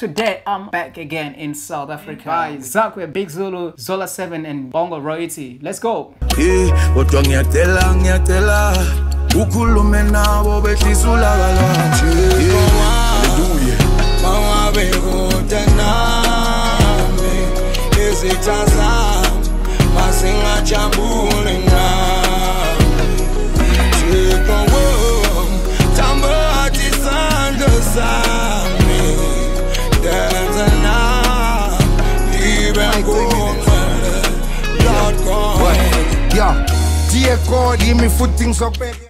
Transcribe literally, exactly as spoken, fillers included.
Today I'm back again in South Africa by Zakwe, Big Zulu, Zola seven and Bongo Roit. Let's go. Yeah, dear God, give me footings up.